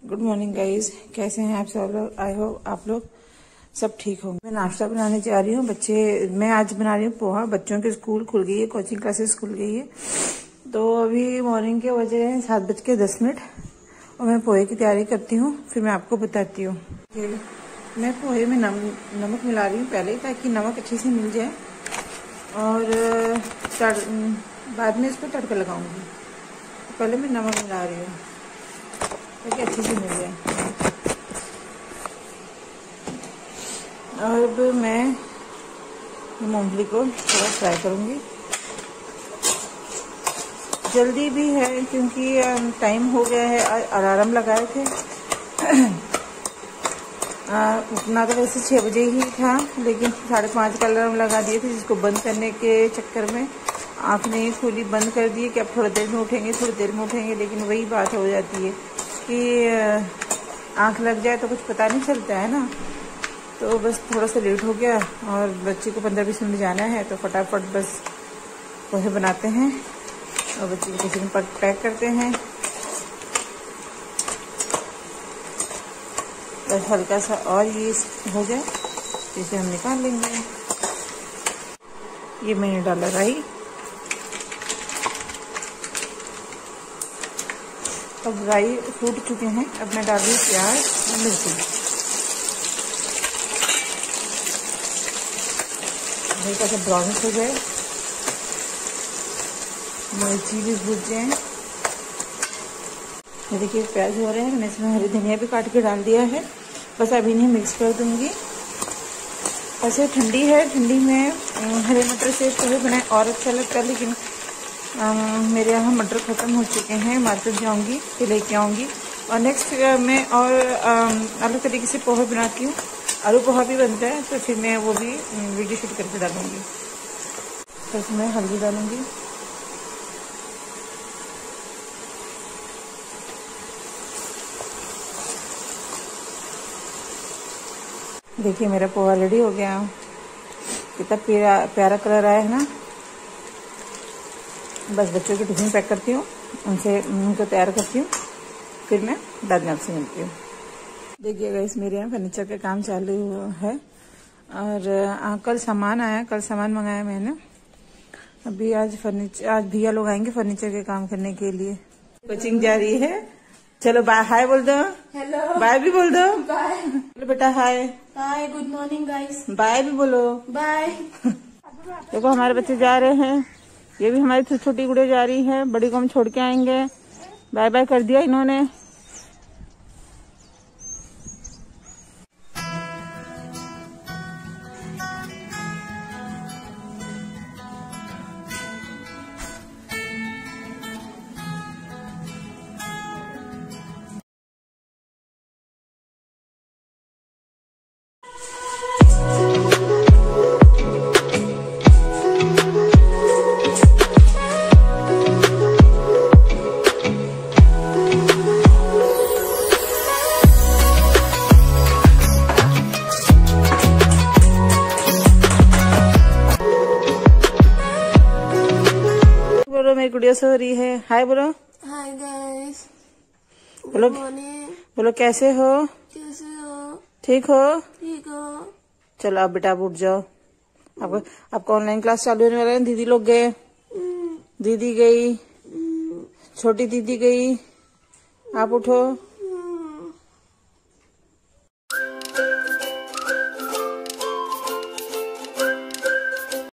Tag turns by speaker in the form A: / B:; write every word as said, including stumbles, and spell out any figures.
A: Good morning guys, कैसे हैं आप सब लोग। आई होप आप लोग सब ठीक होंगे। मैं नाश्ता बनाने जा रही हूँ। बच्चे मैं आज बना रही हूँ पोहा। बच्चों के स्कूल खुल गई है, कोचिंग क्लासेस खुल गई है, तो अभी मॉर्निंग के बजे हैं सात बज के दस मिनट और मैं पोहे की तैयारी करती हूँ, फिर मैं आपको बताती हूँ। मैं पोहे में नम, नमक मिला रही हूँ पहले, ताकि नमक अच्छे से मिल जाए और तड़, बाद में इसको तड़का लगाऊंगी। पहले मैं नमक मिला रही हूँ ताकि अच्छे से मिल जाए। और अब मैं मूंगफली को थोड़ा फ्राई करूंगी। जल्दी भी है क्योंकि टाइम हो गया है, अलार्म लगाए थे। उतना तो वैसे छः बजे ही था, लेकिन साढ़े पाँच का अलार्म लगा दिए थे, जिसको बंद करने के चक्कर में आँख नहीं खुली, बंद कर दिए कि अब थोड़ी देर में उठेंगे थोड़ी देर में उठेंगे। लेकिन वही बात हो जाती है कि आँख लग जाए तो कुछ पता नहीं चलता है ना। तो बस थोड़ा सा लेट हो गया और बच्चे को पंद्रह बीस मिनट जाना है, तो फटाफट बस पोहे बनाते हैं और बच्चे को टिफिन पर पैक करते हैं। बस हल्का सा और ये हो जाए, इसे हम निकाल लेंगे। ये मैंने डाला राई। अब राई फूट चुके हैं, अब मैं डाल रही हूँ प्याज और मिर्ची। हल्का सा ब्राउन हो जाए, मिर्ची भी भूज जाए। ये देखिए प्याज हो रहे हैं, मैंने इसमें हरी धनिया भी काट के डाल दिया है। बस अभी इन्हें मिक्स कर दूंगी। ऐसे ठंडी है, ठंडी में हरे मटर से पोहे बनाए और अच्छा लगता है, लेकिन आ, मेरे यहाँ मटर ख़त्म हो चुके हैं। मार्केट जाऊंगी फिर लेके आऊँगी। और नेक्स्ट मैं और अलग तरीके से पोहे बनाती हूँ। आलू पोहा भी बनता है, तो फिर मैं वो भी वीडियो शूट करके डालूंगी। तो इसमें हल्दी डालूंगी, देखिए मेरा पोहा रेडी हो गया। कितना प्यारा प्यारा कलर आया है ना। बस बच्चों के टिफिन पैक करती हूँ, उनसे उनको तैयार करती हूँ, फिर मैं बाद में आपसे मिलती हूँ। देखिएगा इस मेरे यहाँ फर्नीचर का काम चालू है और आ, कल सामान आया, कल सामान मंगाया मैंने। अभी आज फर्नीचर आज भैया लोग आएंगे फर्नीचर के काम करने के लिए। कोचिंग जा रही है। चलो बाय, हाय बोल दो।
B: हेलो,
A: बाय भी बोल दो।
B: बाय।
A: बोलो बेटा hi.
B: Hi, good morning guys.
A: Bye भी बोलो।
B: बाय।
A: देखो हमारे बच्चे जा रहे हैं, ये भी हमारी छोटी गुड़िया जा रही है, बड़ी को हम छोड़ के आएंगे। बाय बाय कर दिया इन्होंने। बोलो मेरी गुड़िया सो रही है। हाय बोलो।
B: Hi guys.
A: बोलो बोलो कैसे हो?
B: कैसे हो?
A: ठीक हो?
B: ठीक हो?
A: चलो आप बेटा आप उठ जाओ। आपको आपका ऑनलाइन क्लास चालू होने वाला है। दीदी लोग गए, दीदी गई, छोटी दीदी गई, आप उठो।